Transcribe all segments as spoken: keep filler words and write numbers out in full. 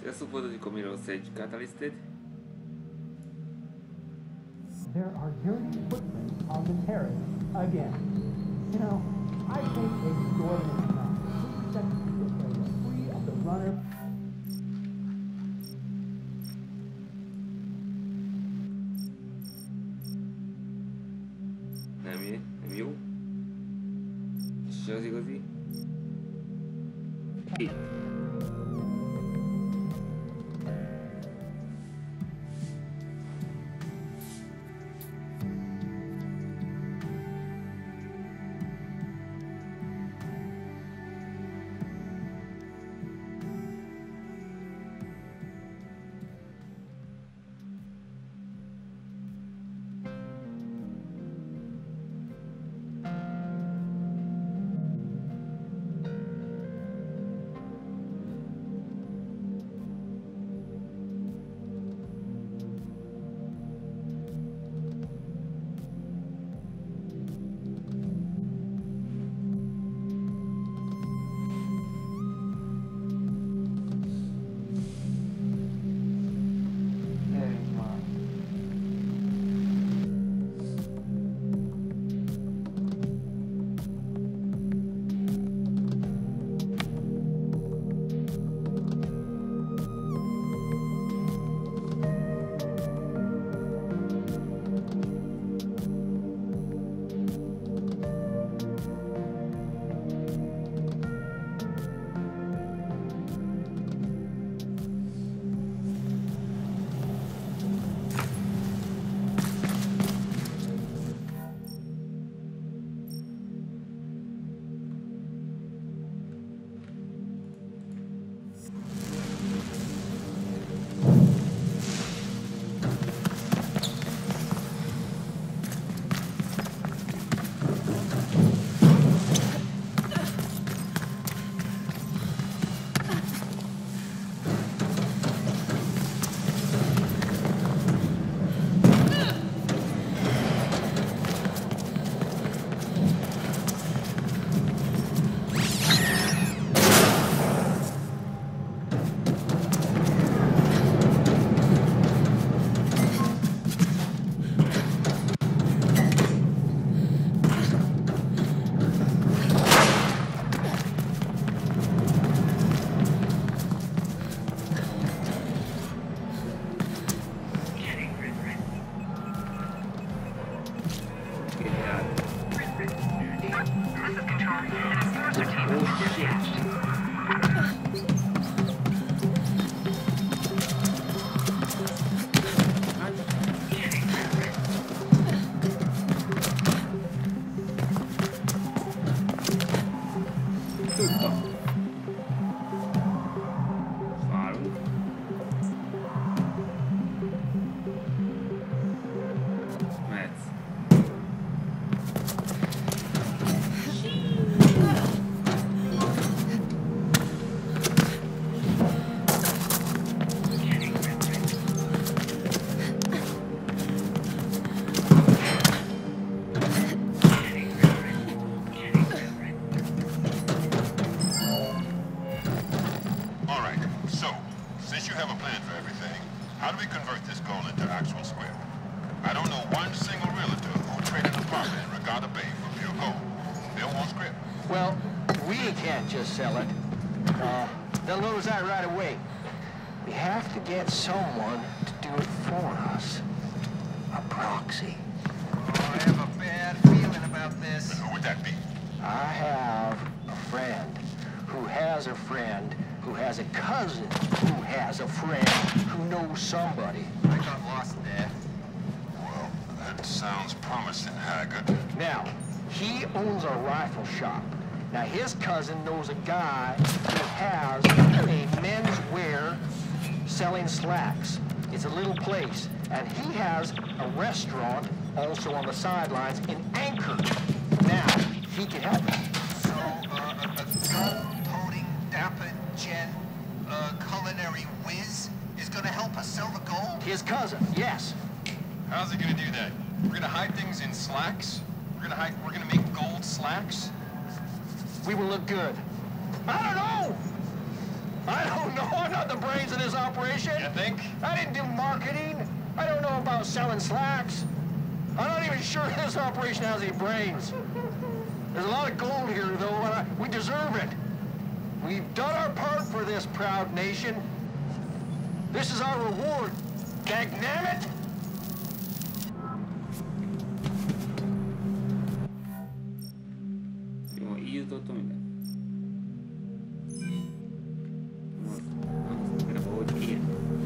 Adesso foto di come lo Sage Catalysted. There are dirty footprints on the terrace again. You know, I think exorbitant enough. Three seconds to play free of the runner. È mio? È mio? Scendi così? Sì. Well, we can't just sell it. Uh, they'll notice that right away. We have to get someone to do it for us. A proxy. Oh, I have a bad feeling about this. Who would that be? I have a friend who has a friend who has a cousin who has a friend who knows somebody. I got lost there. Well, that sounds promising, Haggard. Now, he owns a rifle shop. Now, his cousin knows a guy who has a men's wear selling slacks. It's a little place, and he has a restaurant also on the sidelines in Anchor. Now, he can help us. So, uh, a, a gun-toting, dapper gen, uh, culinary whiz is gonna help us sell the gold? His cousin, yes. How's he gonna do that? We're gonna hide things in slacks? We're gonna hide, we're gonna make gold slacks? We will look good. I don't know! I don't know. I'm not the brains of this operation. You think? I didn't do marketing. I don't know about selling slacks. I'm not even sure this operation has any brains. There's a lot of gold here, though, and I, we deserve it. We've done our part for this proud nation. This is our reward. Dagnammit! 이거 이유도 좀 있네. 그래 뭐지?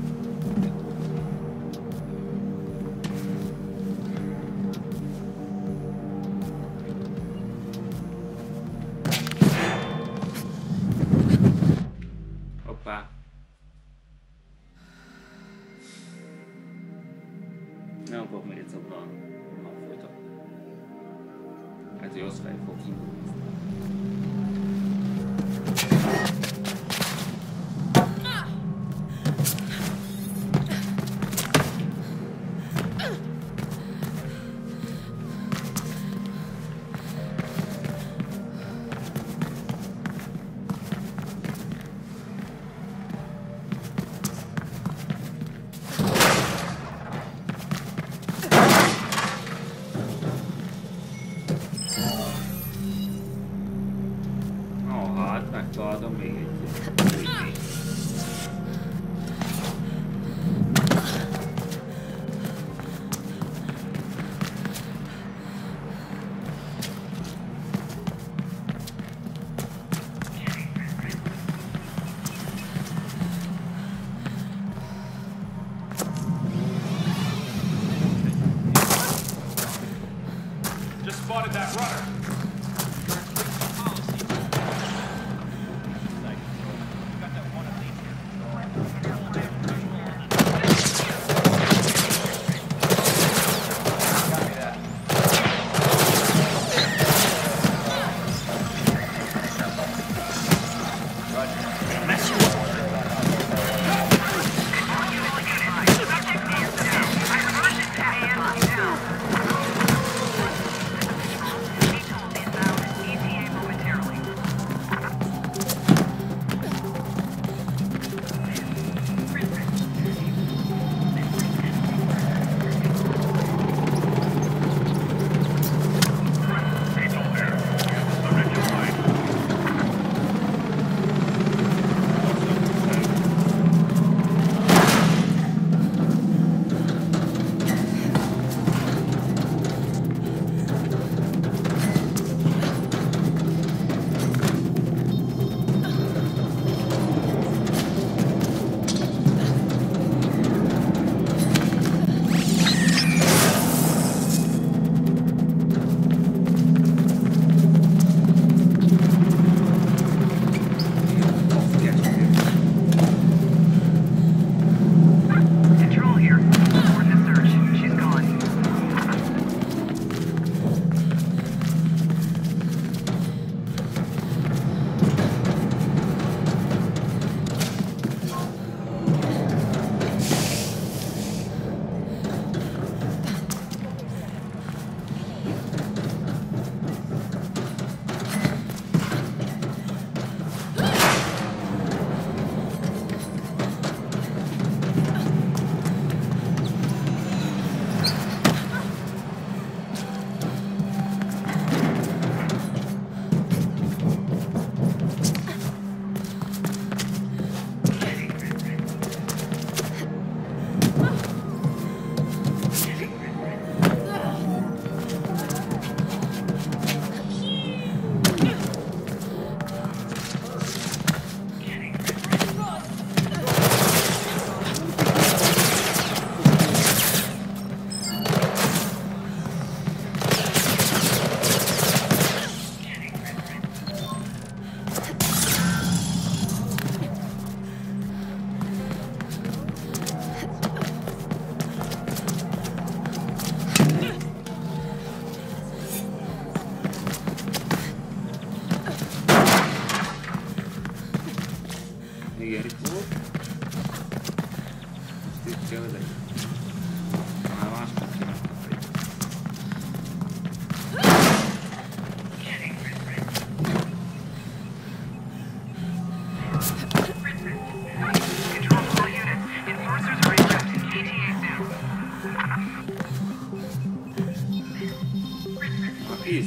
오빠. Não vou comer esse plano. Não foi tão. Adeus, vai, pouquinho. God omega. Just spotted that runner.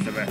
Vissza be.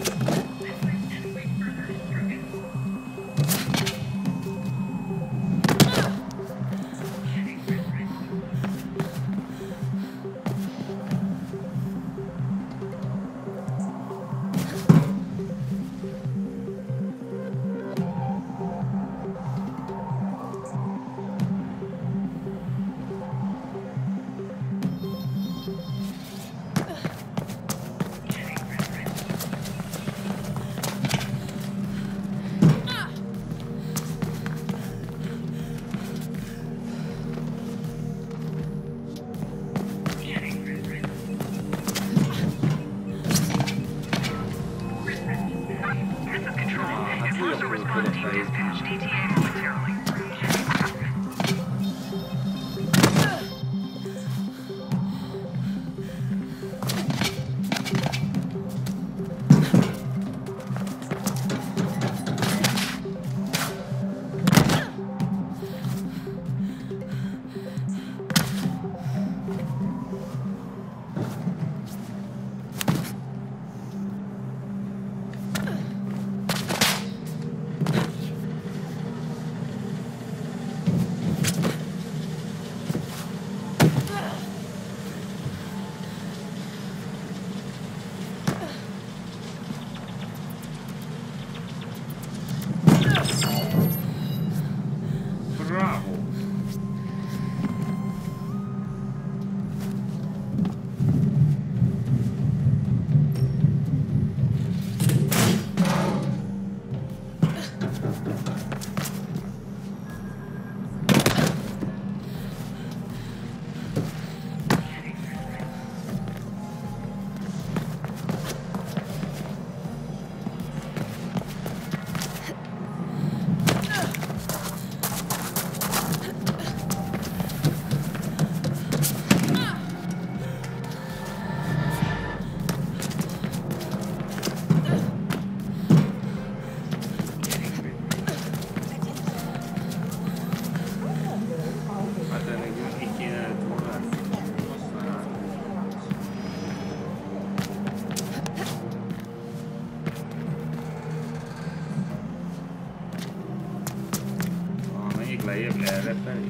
Lejjebb le erre felé.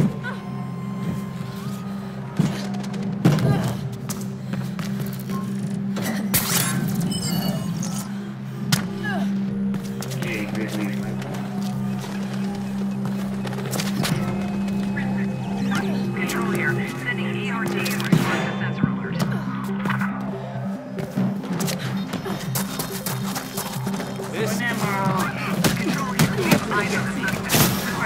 Égvéd nincs meg. Control here. Sending E R T in response to sensor alert. This Control here. We have eyes on the suspect.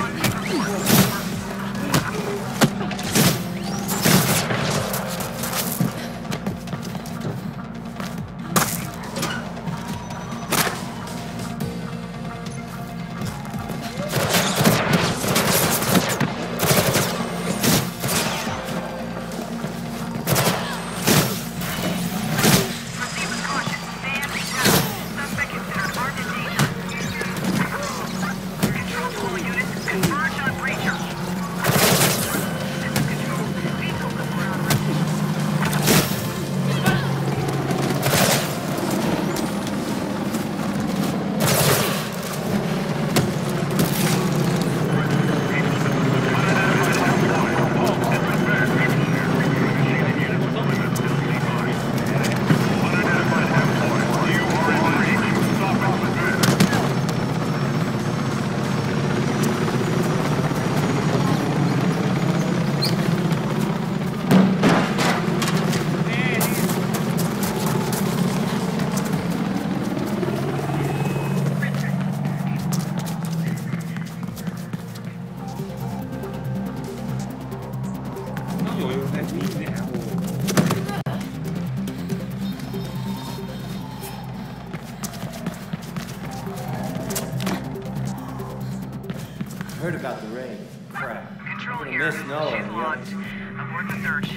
Heard about the raid. Crap. Control I'm here. gonna miss Noah She's and the logged. others. Abort the search.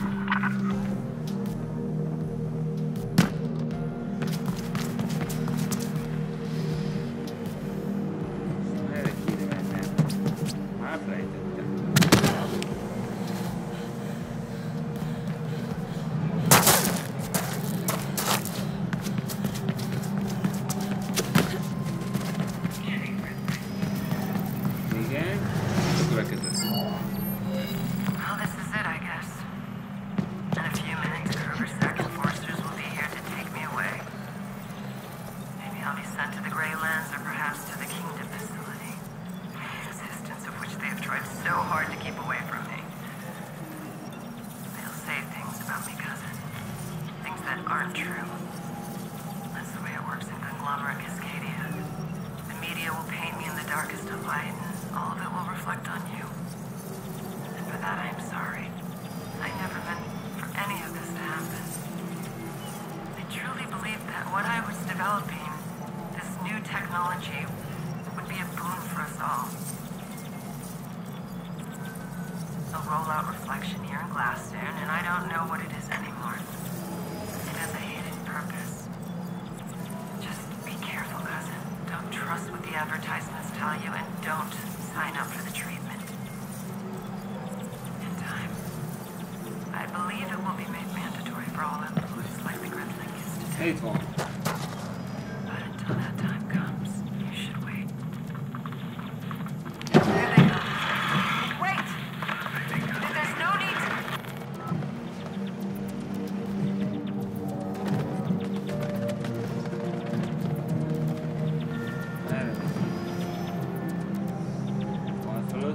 Erre kéne mennem. Elfelejtettem. darkest of light, and all of it will reflect on you. And for that, I'm sorry. I never meant for any of this to happen. I truly believed that what I was developing, this new technology, would be a boon for us all. A rollout reflection here in Glassstone, and I don't know what it is anymore. It has a hidden purpose. Just be careful, cousin. Don't trust what the advertisements tell you, and don't sign up for the treatment. In time, I believe it will be made mandatory for all employees like the Gridlink is today. Hey, Tom. But until that time comes, you should wait. There they go. Wait! There's no need to... Evet. Kontrol.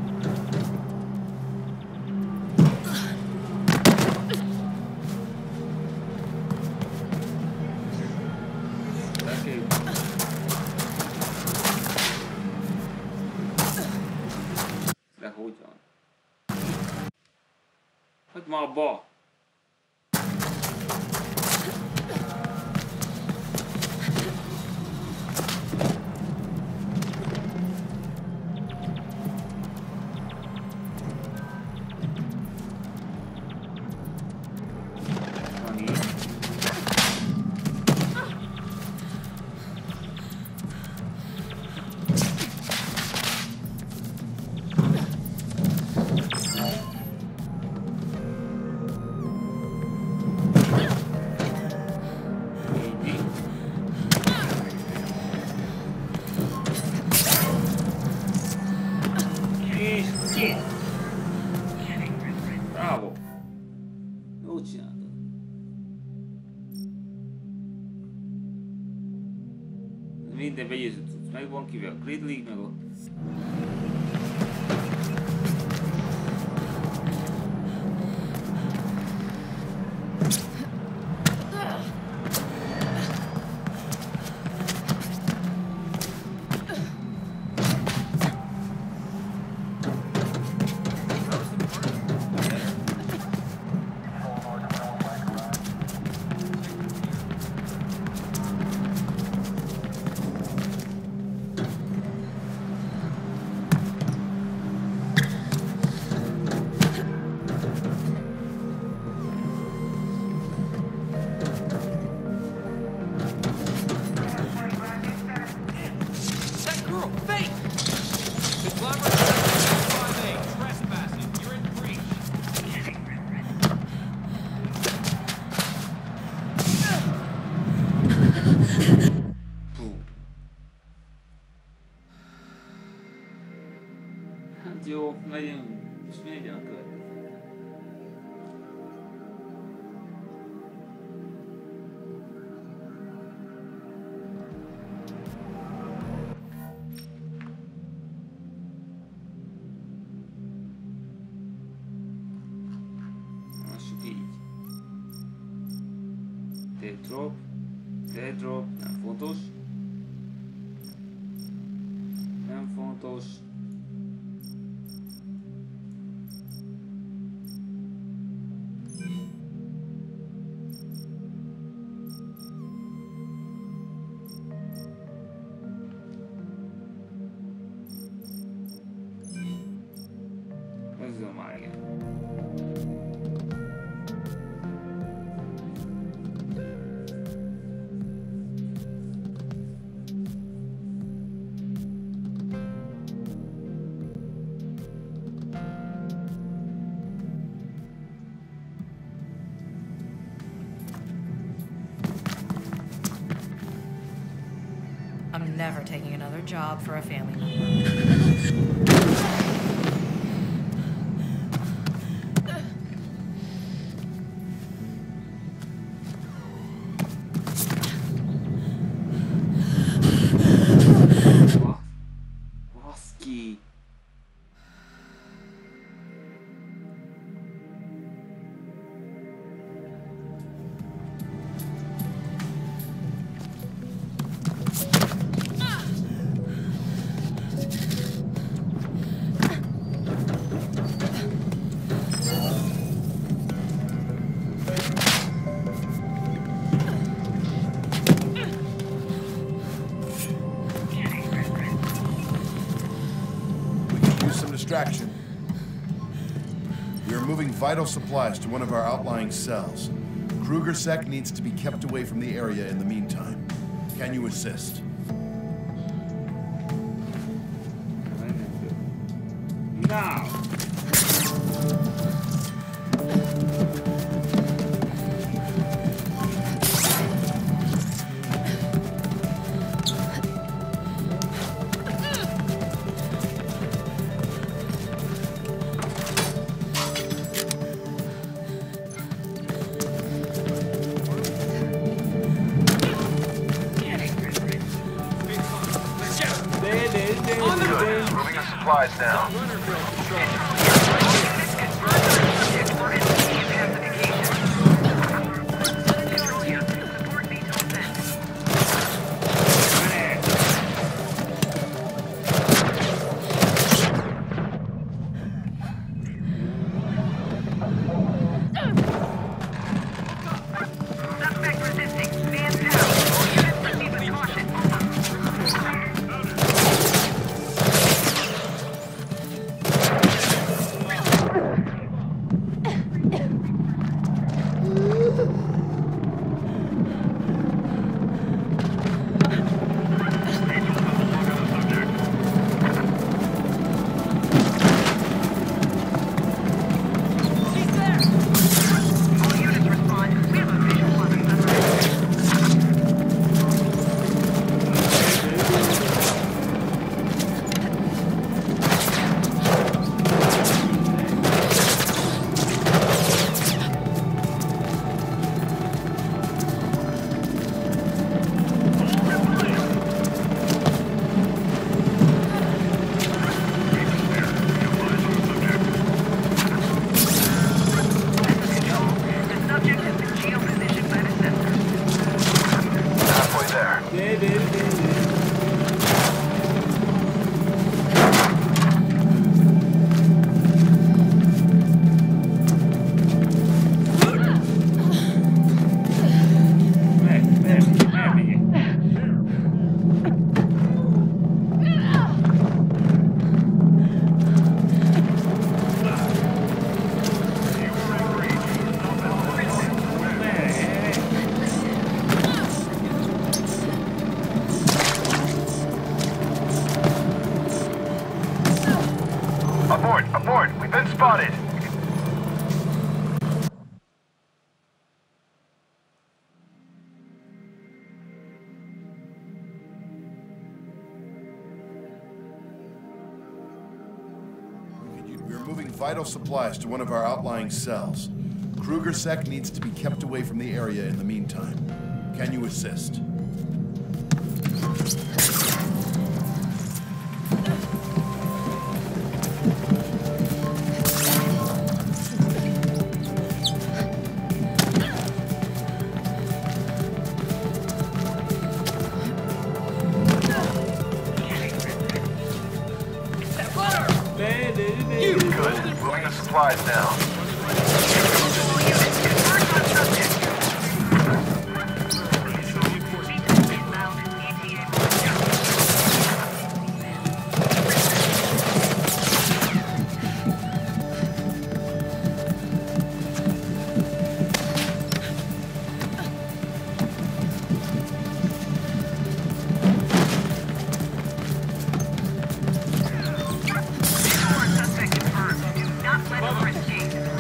Belki. Silah hogyan? Hagyd már abba! Van így. Így. Kész! Bravo! Jó csináltad. Minden begyőzött cucc megvan, kivel a Gridlink, meg a... That girl, fake! The glamour five A, trespassing. You're in breach. Hú. Hát jó, legyen, és mi legyen a következő? Lássuk így. T-drop, T-drop, nem fontos. Nem fontos. Ezzel már igen. I'm never taking another job for a family member. Baszki! extraction. We are moving vital supplies to one of our outlying cells. Kruger-Sec needs to be kept away from the area in the meantime. Can you assist? Now! Moving the supplies now. Abort! Abort! We've been spotted! We're moving vital supplies to one of our outlying cells. Kruger-Sec needs to be kept away from the area in the meantime. Can you assist? Good. Moving the supplies now. Not let her escape.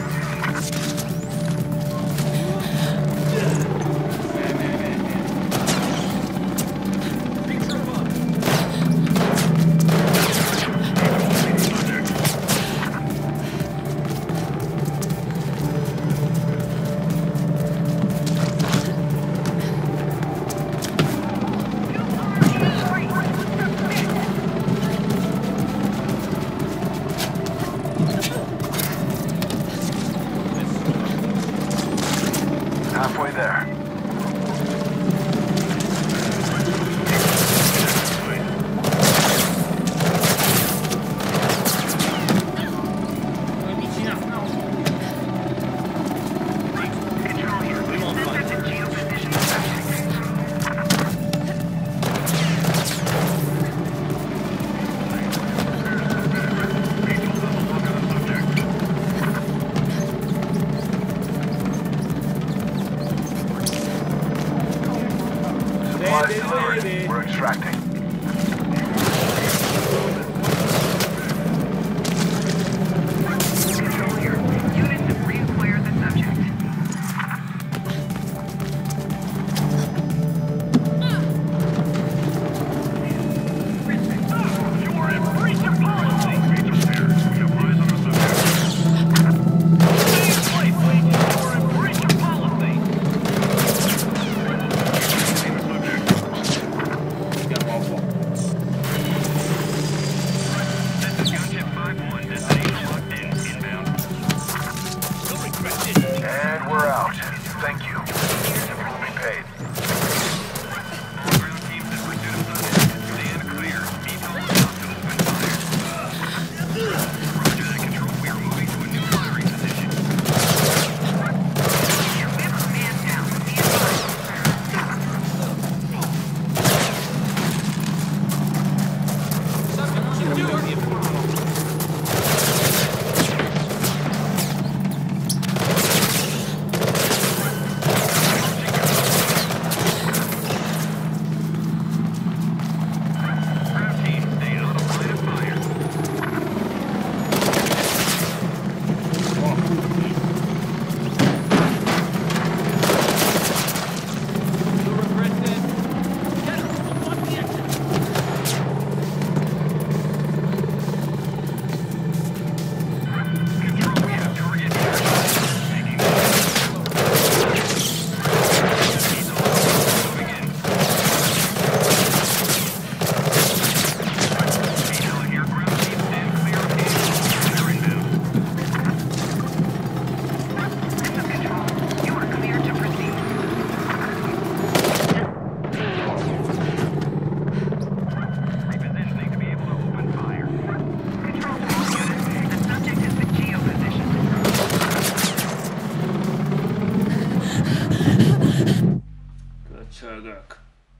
Köcsögök.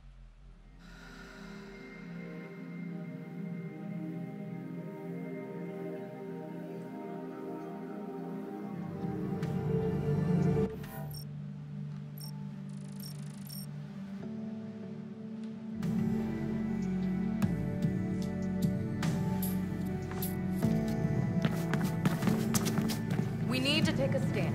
We need to take a stand.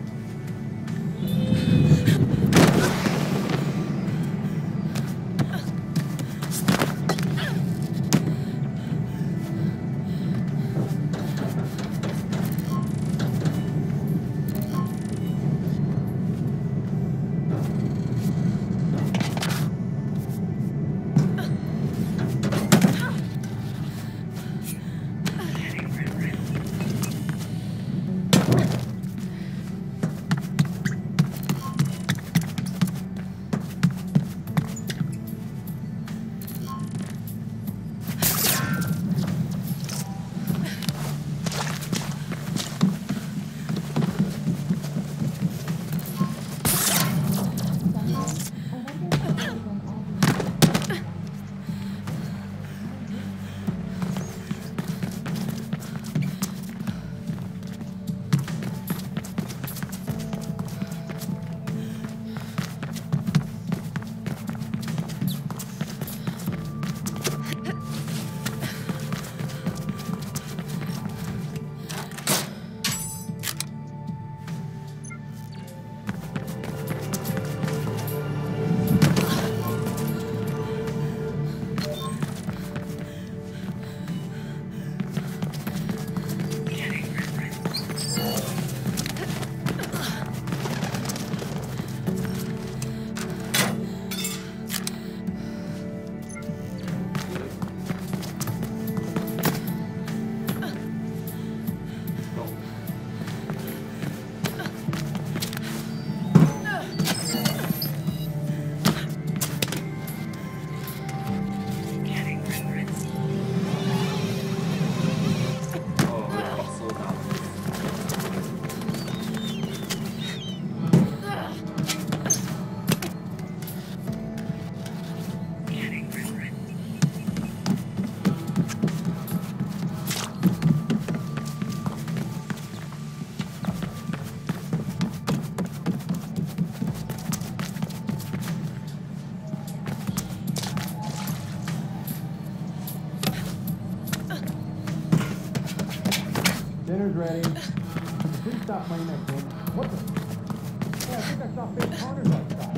Dinner's ready. Please stop playing that game. What the? Yeah, I think I saw fake corners outside.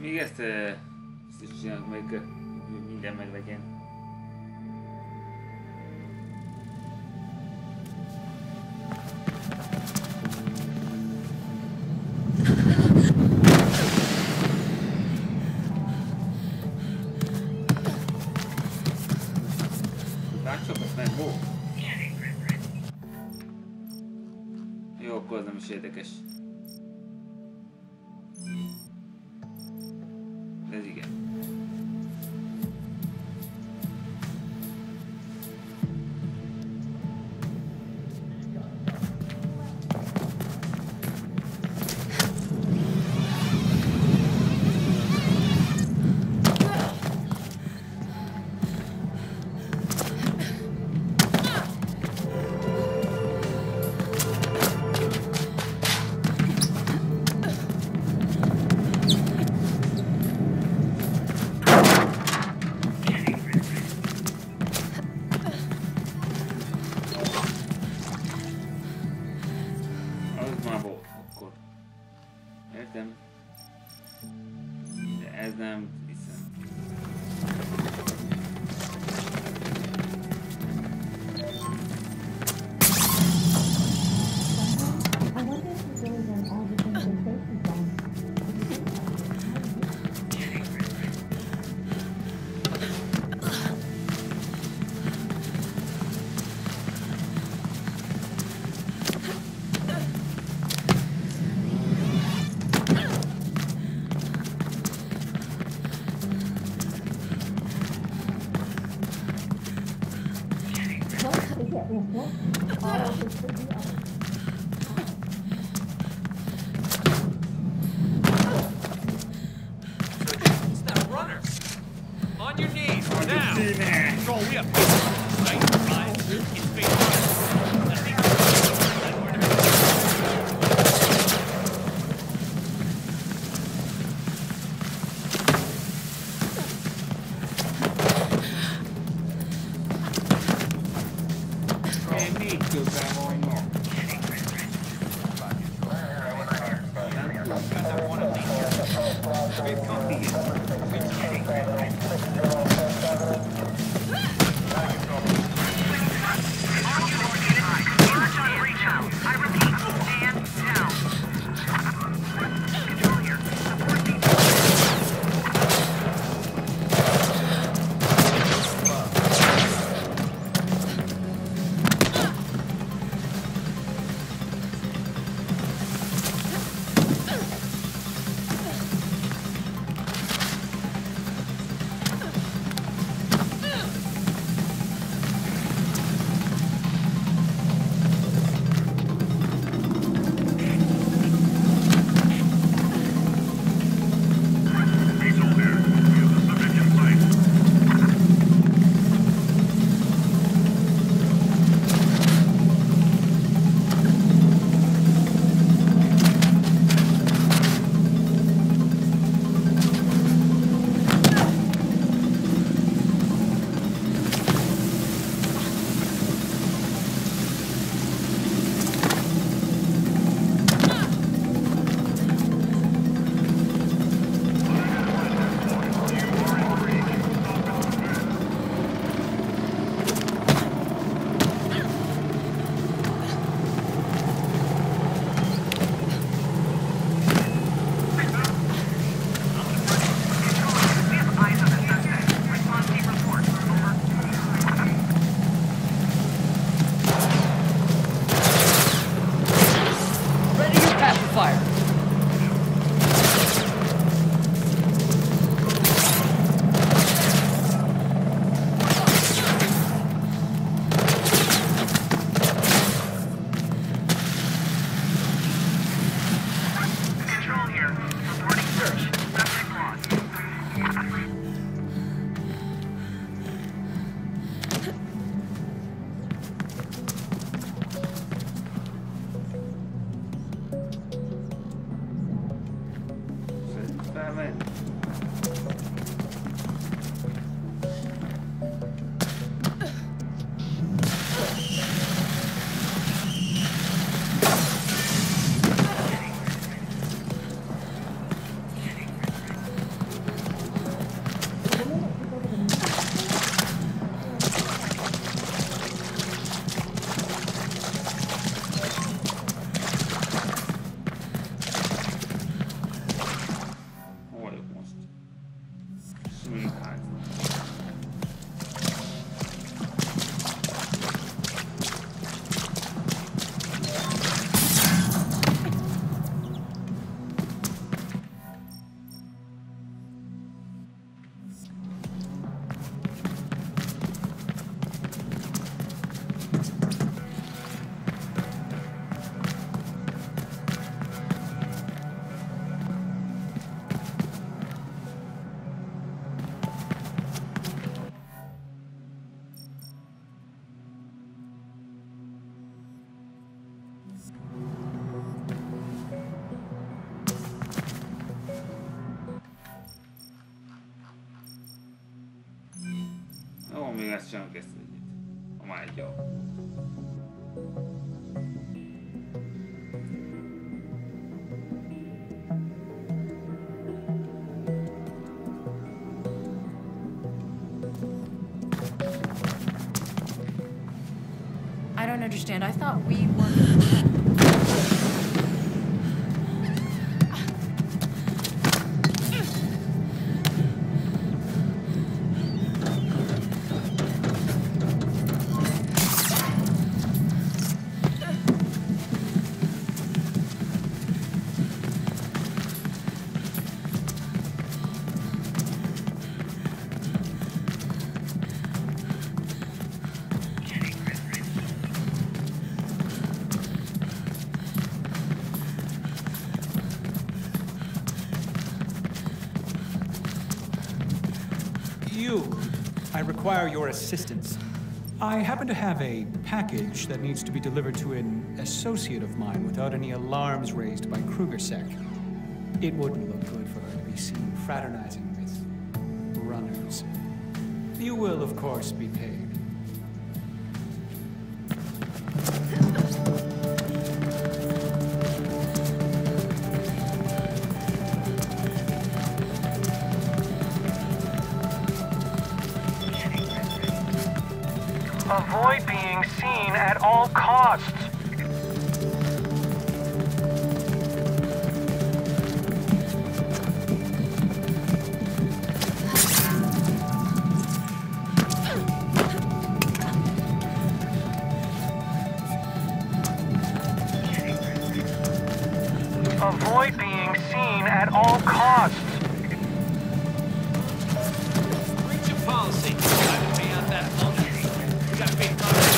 Még ezt, ezt is csinálok meg, hogy minden meg legyen. Látszok, meg volt. Jó, akkor az nem is érdekes. Ez igen. animationen készült. A már egy jó. I don't understand. I thought we were... I require your assistance. I happen to have a package that needs to be delivered to an associate of mine without any alarms raised by KrugerSec. It wouldn't look good for her to be seen fraternizing with runners. You will, of course, be paid. Avoid being seen at all costs. Avoid being seen at all costs. Breach of policy. I haven't been out that long. We got big contract.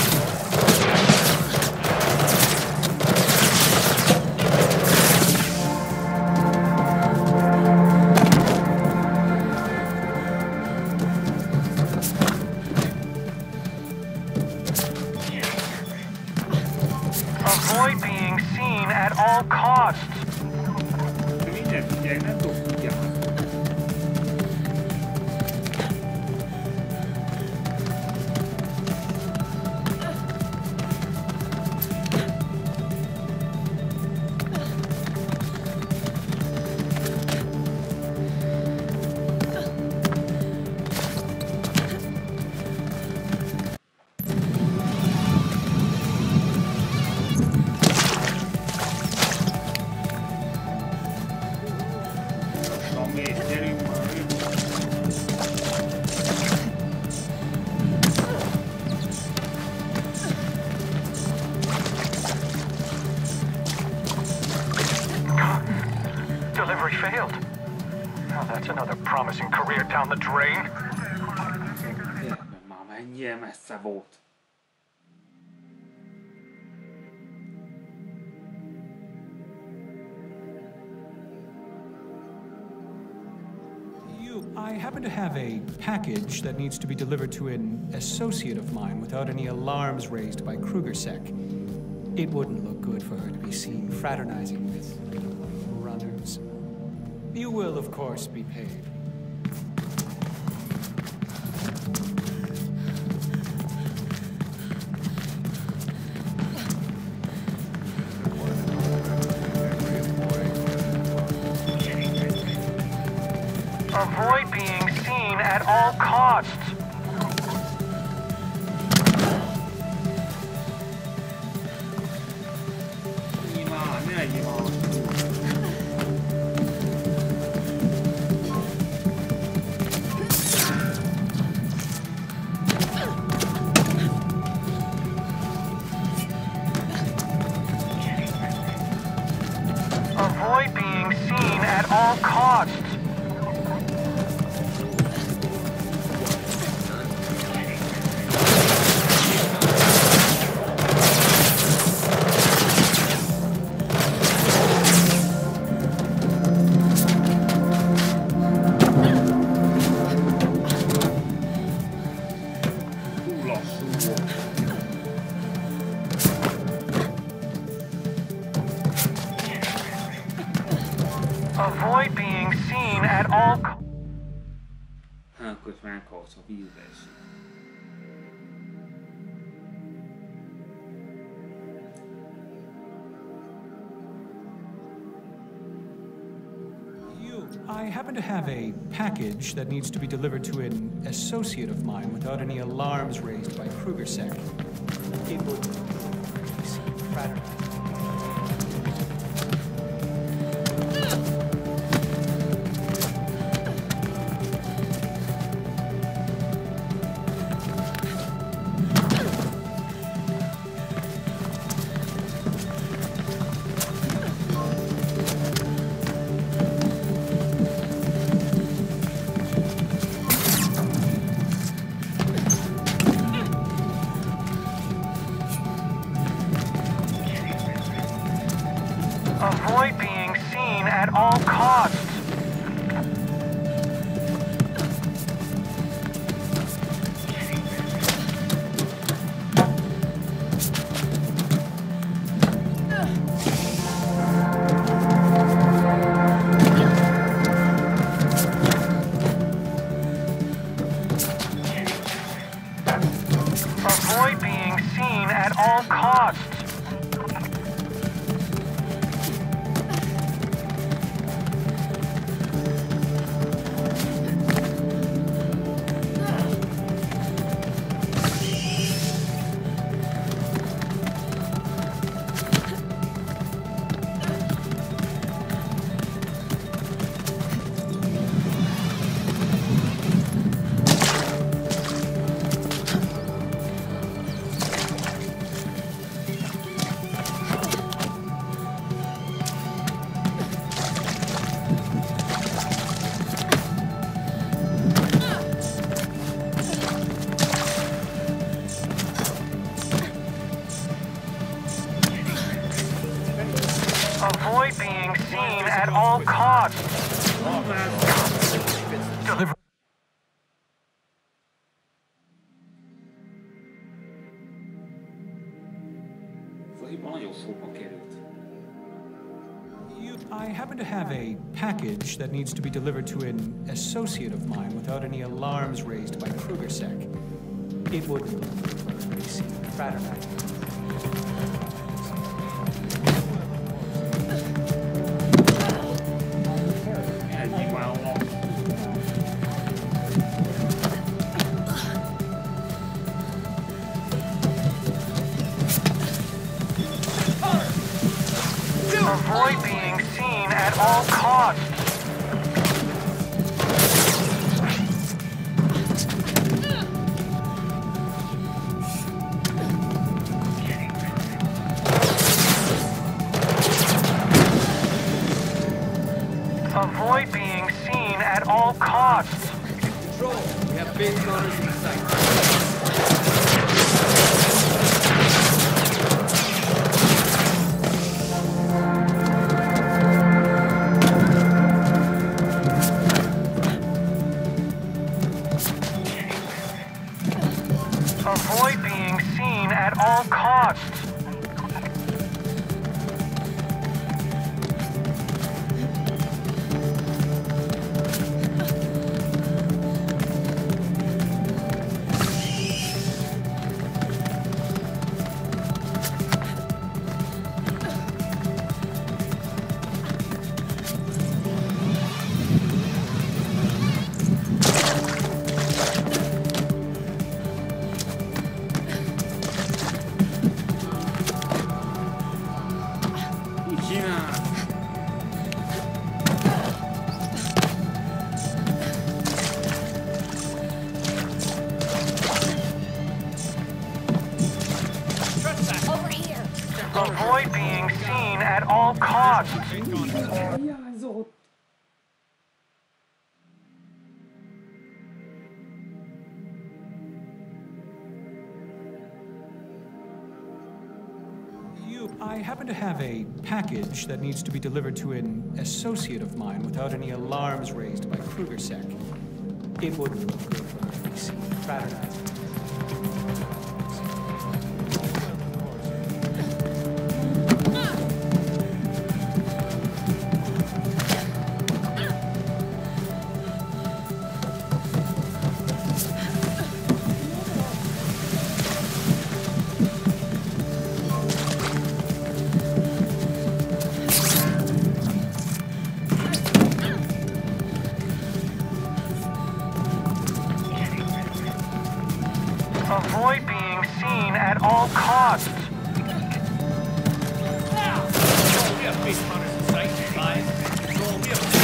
Avoid being seen at all costs. Delivery failed. Now that's another promising career down the drain. Már mennyire messze volt. I happen to have a package that needs to be delivered to an associate of mine without any alarms raised by KrugerSec. It wouldn't look good for her to be seen fraternizing with runners. You will, of course, be paid. Avoid being seen at all costs. Avoid being seen at all costs. Avoid being seen at all costs. Akkor meghalsz a vízbe is. I happen to have a package that needs to be delivered to an associate of mine without any alarms raised by KrugerSec. It would fraternize. Avoid being seen at all costs. Avoid being seen at all costs. Avoid being seen at all costs. Deliver. I happen to have a package that needs to be delivered to an associate of mine without any alarms raised by KrugerSec. It would fraternize. Avoid being seen at all costs. Avoid being seen at all costs. Control, we have base runners in sight. Avoid being seen at all costs. Avoid being seen at all costs. You, I happen to have a package that needs to be delivered to an associate of mine without any alarms raised by KrugerSec. It would fraternize. Space runners in sight. Five. Control, we have a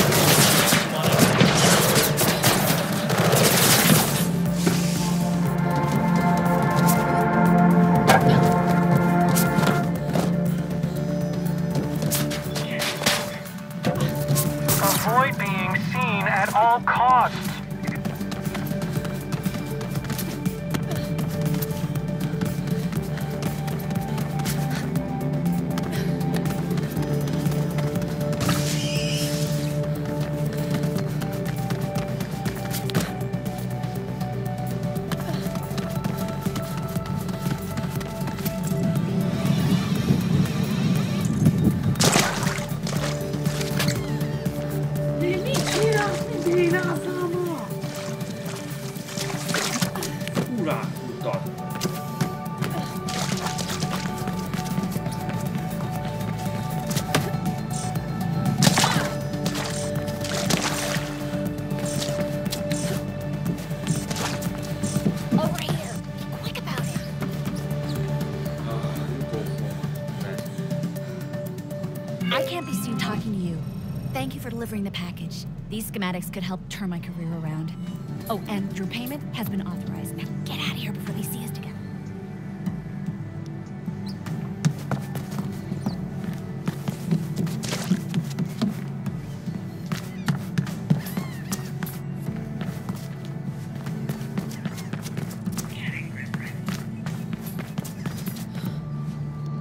Avoid being seen at all costs. Ura, puttana. Over here. Be quick about it. I can't be seen talking to you. Thank you for delivering the package. These schematics could help turn my career around. Oh, and your payment has been authorized. Now get out of here before they see us together.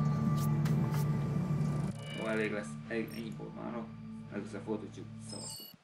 Elég lesz, elég, ennyi volt már, ezzel folytatjuk, szavaztok.